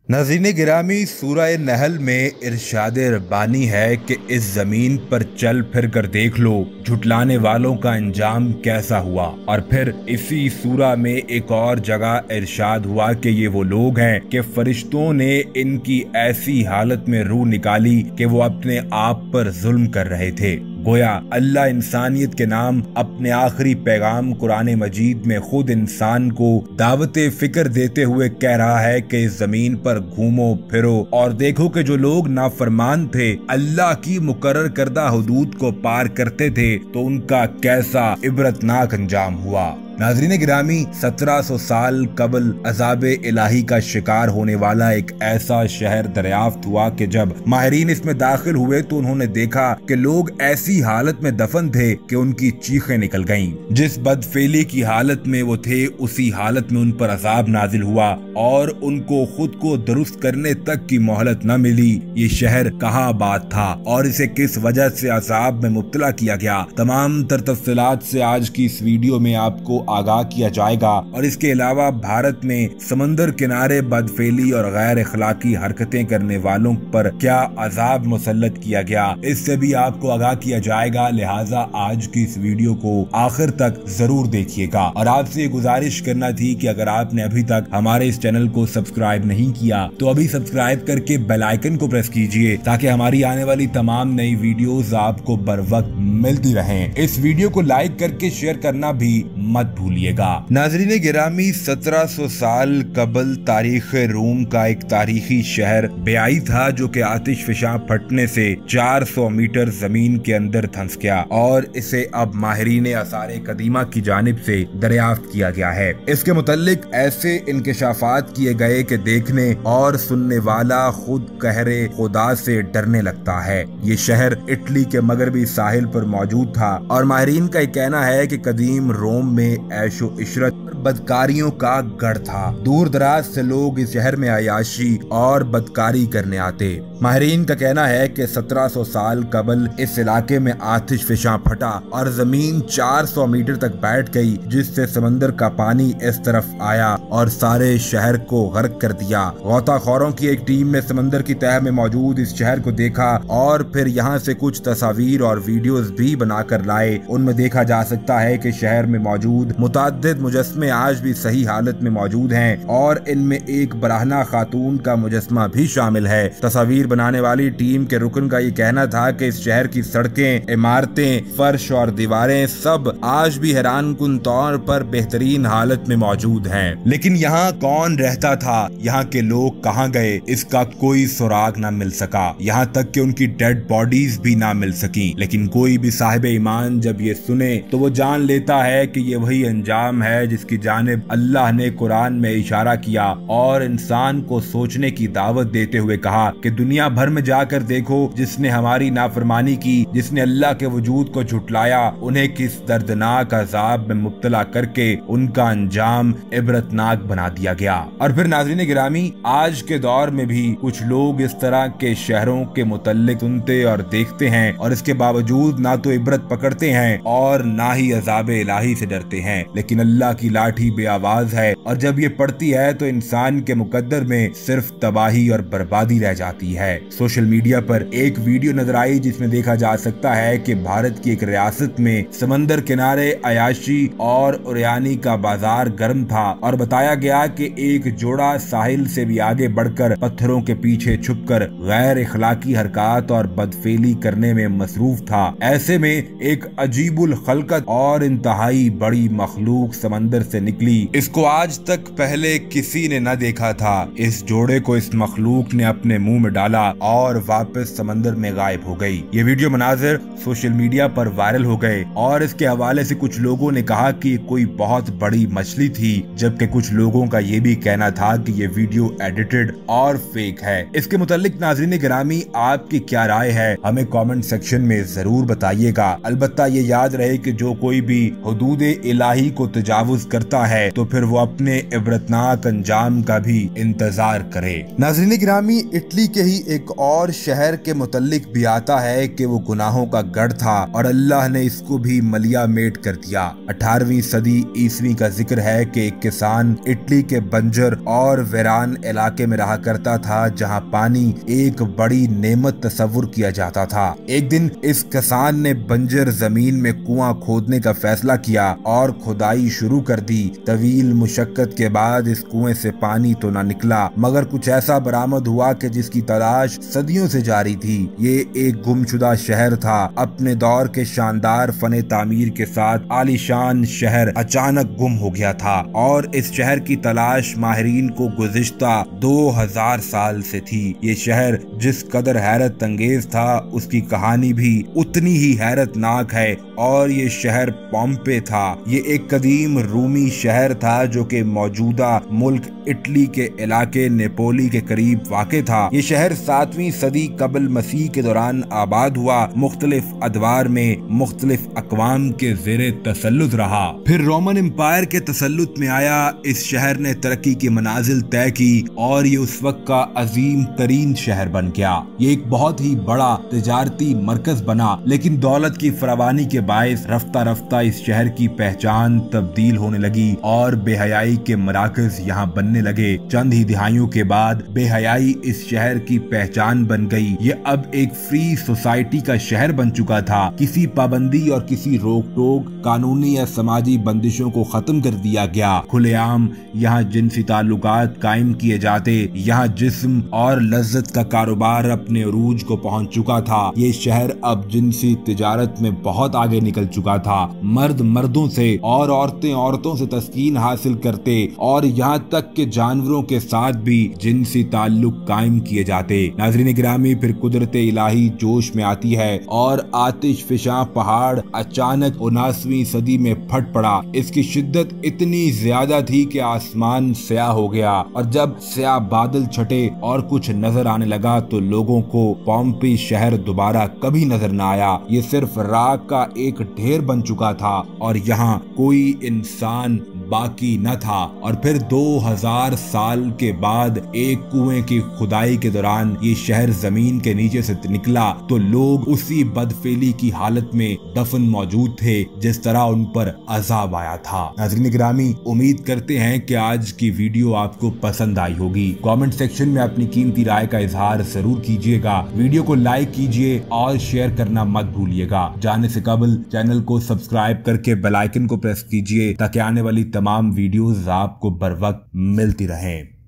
नाज़रीन गिरामी, सूरह नहल में इरशाद रब्बानी है कि इस जमीन पर चल फिर कर देख लो झुटलाने वालों का अंजाम कैसा हुआ। और फिर इसी सूरह में एक और जगह इरशाद हुआ कि ये वो लोग हैं कि फरिश्तों ने इनकी ऐसी हालत में रूह निकाली कि वो अपने आप पर जुल्म कर रहे थे। गोया अल्लाह इंसानियत के नाम अपने आखिरी पैगाम कुरान मजीद में खुद इंसान को दावत फिक्र देते हुए कह रहा है कि इस जमीन पर घूमो फिरो और देखो कि जो लोग नाफरमान थे, अल्लाह की मुकर्रर करदा हुदूद को पार करते थे, तो उनका कैसा इबरतनाक अंजाम हुआ। नाज़रीन गिरामी, 1700 साल कबल अज़ाब इलाही का शिकार होने वाला एक ऐसा शहर दरियाफ्त हुआ कि जब माहिरीन इसमें दाखिल हुए तो उन्होंने देखा कि लोग ऐसी हालत में दफन थे कि उनकी चीखें निकल गईं। जिस बदफेली की हालत में वो थे, उसी हालत में उन पर अजाब नाजिल हुआ और उनको खुद को दुरुस्त करने तक की मोहलत न मिली। ये शहर कहाँ आबाद था और इसे किस वजह से अजाब में मुब्तला किया गया, तमाम तर तफसीलात से आज की इस वीडियो में आपको आगाह किया जाएगा। और इसके अलावा भारत में समंदर किनारे बदफेली और गैर अखलाकी हरकतें करने वालों पर क्या अजाब मुसल्लत किया गया, इससे भी आपको आगाह किया जाएगा। लिहाजा आज की इस वीडियो को आखिर तक जरूर देखिएगा। और आपसे गुजारिश करना थी कि अगर आपने अभी तक हमारे इस चैनल को सब्सक्राइब नहीं किया तो अभी सब्सक्राइब करके बेल आइकन को प्रेस कीजिए ताकि हमारी आने वाली तमाम नई वीडियोस आपको बर वक्त मिलती रहें। इस वीडियो को लाइक करके शेयर करना भी मत भूलिएगा। नाज़रीन गिरामी, 1700 साल कबल तारीख रूम का एक तारीखी शहर बेआई था जो कि आतिश फिशा फटने से 400 मीटर जमीन के अंदर धंस गया और इसे अब माहिरीन आसार कदीमा की जानिब से दरियाफ्त किया गया है। इसके मुतालिक ऐसे इंकशाफात किए गए कि देखने और सुनने वाला खुद कहरे खुदा से डरने लगता है। ये शहर इटली के मगरबी साहिल पर मौजूद था और माहिरीन का कहना है कि कदीम रोम में ऐशो इशरत बदकारियों का गढ़ था। दूर दराज से लोग इस शहर में अयाशी और बदकारी करने आते। माहिरीन का कहना है कि 1700 साल कबल इस इलाके में आतिश फिशा फटा और जमीन 400 मीटर तक बैठ गई, जिससे समंदर का पानी इस तरफ आया और सारे शहर को गर्क कर दिया। गौताखोरों की एक टीम ने समंदर की तह में मौजूद इस शहर को देखा और फिर यहाँ से कुछ तस्वीर और वीडियोस भी बनाकर लाए। उनमें देखा जा सकता है कि शहर में मौजूद मुतअद्दिद मुजस्मे आज भी सही हालत में मौजूद हैं और इनमें एक बराहना खातून का मुजस्मा भी शामिल है। तस्वीर बनाने वाली टीम के रुकन का ये कहना था कि इस शहर की सड़कें, इमारतें, फर्श और दीवारें सब आज भी हैरानकुन तौर पर बेहतरीन हालत में मौजूद हैं। लेकिन यहाँ कौन रहता था, यहाँ के लोग कहाँ गए, इसका कोई सुराग न मिल सका। यहाँ तक कि उनकी डेड बॉडीज भी ना मिल सकी। लेकिन कोई भी साहिब ईमान जब ये सुने तो वो जान लेता है कि ये वही अंजाम है जिसकी जानिब अल्लाह ने कुरान में इशारा किया और इंसान को सोचने की दावत देते हुए कहा कि दुनिया भर में जाकर देखो जिसने हमारी नाफरमानी की, जिसने अल्लाह के वजूद को झुटलाया, उन्हें किस दर्दनाक अजाब में मुब्तला करके उनका अंजाम इबरतनाक बना दिया गया। और फिर नाज़रीन गिरामी, आज के दौर में भी कुछ लोग इस तरह के शहरों के मुतल्लिक सुनते और देखते हैं और इसके बावजूद ना तो इबरत पकड़ते हैं और ना ही अजाब इलाही से डरते हैं। लेकिन अल्लाह की लाठी बेआवाज है और जब ये पड़ती है तो इंसान के मुकद्दर में सिर्फ तबाही और बर्बादी रह जाती है। सोशल मीडिया पर एक वीडियो नजर आई जिसमें देखा जा सकता है कि भारत की एक रियासत में समंदर किनारे अयाशी और उरियानी का बाजार गर्म था और बताया गया कि एक जोड़ा साहिल से भी आगे बढ़कर पत्थरों के पीछे छुपकर गैर इखलाकी हरकत और बदफेली करने में मसरूफ था। ऐसे में एक अजीबुल खलकत और इंतहाई बड़ी मखलूक समंदर से निकली। इसको आज तक पहले किसी ने न देखा था। इस जोड़े को इस मखलूक ने अपने मुंह में डाला और वापस समंदर में गायब हो गई। ये वीडियो मनाजिर सोशल मीडिया पर वायरल हो गए और इसके हवाले से कुछ लोगों ने कहा कि कोई बहुत बड़ी मछली थी, जबकि कुछ लोगों का ये भी कहना था कि ये वीडियो एडिटेड और फेक है। इसके मुतालिक नाज़रीन गिरामी, आपकी क्या राय है हमें कमेंट सेक्शन में जरूर बताइएगा। अलबत्ता ये याद रहे कि जो कोई भी हुदूद इलाही इलाही को तजावुज करता है तो फिर वो अपने इबरतनाक अंजाम का भी इंतजार करे। नाज़रीन गिरामी, इटली के ही एक और शहर के मुतल्लिक भी आता है कि वो गुनाहों का गढ़ था और अल्लाह ने इसको भी मलिया मेट कर दिया। 18वीं सदी ईस्वी का जिक्र है कि एक किसान इटली के बंजर और वीरान इलाके में रहा करता था जहां पानी एक बड़ी नेमत तस्वुर किया जाता था। एक दिन इस किसान ने बंजर जमीन में कुआं खोदने का फैसला किया और खुदाई शुरू कर दी। तवील मुशक्कत के बाद इस कुएं से पानी तो ना निकला, मगर कुछ ऐसा बरामद हुआ कि जिसकी तलाश सदियों से जारी थी। ये एक गुमशुदा शहर था। अपने दौर के शानदार फने तामीर के साथ आलीशान शहर अचानक गुम हो गया था और इस शहर की तलाश माहिरीन को गुज़िश्ता 2000 साल से थी। ये शहर जिस कदर हैरत अंगेज था उसकी कहानी भी उतनी ही हैरतनाक है और ये शहर पोम्पे था। ये एक कदीम रूमी शहर था जो कि मौजूदा मुल्क इटली के इलाके नेपोली के करीब वाक़े था। ये शहर 7वीं सदी कबल मसीह के दौरान आबाद हुआ, मुख्तलिफ अदवार में मुख्तलिफ अक़वाम के ज़ेरे तसल्लुत रहा। फिर रोमन एम्पायर के तसल्लुत में आया। इस शहर ने तरक्की की मनाजिल तय की और ये उस वक्त का अजीम तरीन शहर बन गया। ये एक बहुत ही बड़ा तिजारती मरकज बना, लेकिन दौलत की फरावानी के बायस रफ्ता रफ्ता इस शहर की पहचान तब्दील होने लगी और बेहयाई के मराकज यहाँ बनने लगे। चंद ही दिहाइयों के बाद बेहयाई इस शहर की पहचान बन गई। ये अब एक फ्री सोसाइटी का शहर बन चुका था। किसी पाबंदी और किसी रोक टोक, कानूनी या समाजी बंदिशों को खत्म कर दिया गया। खुलेआम यहाँ जिनसी ताल्लुकात कायम किए जाते। यहाँ जिस्म और लज्जत का कारोबार अपने उरूज को पहुँच चुका था। ये शहर अब जिनसी तिजारत में बहुत आगे निकल चुका था। मर्द मर्दों से और औरतें औरतों से तस्कीन हासिल करते और यहाँ तक के जानवरों के साथ भी जिनसी ताल्लुक कायम किए जाते। नाज़रीन गिरामी, फिर कुदरत इलाही जोश में आती है और आतिश फिशा पहाड़ अचानक 19वीं सदी में फट पड़ा। इसकी शिद्दत इतनी ज्यादा थी कि आसमान स्याह हो गया और जब स्याह बादल छटे और कुछ नजर आने लगा तो लोगों को पोम्पी शहर दोबारा कभी नजर न आया। ये सिर्फ राख का एक ढेर बन चुका था और यहाँ कोई इंसान बाकी न था। और फिर 2000 साल के बाद एक कुएं की खुदाई के दौरान ये शहर जमीन के नीचे से निकला तो लोग उसी बदफेली की हालत में दफन मौजूद थे जिस तरह उन पर अजाब आया था। नाज़रीन गिरामी, उम्मीद करते हैं कि आज की वीडियो आपको पसंद आई होगी। कमेंट सेक्शन में अपनी कीमती राय का इजहार जरूर कीजिएगा। वीडियो को लाइक कीजिए और शेयर करना मत भूलिएगा। जाने से कबल चैनल को सब्सक्राइब करके बेल आइकन को प्रेस कीजिए ताकि आने वाली तमाम वीडियोस आपको बर वक्त मिलती रहें।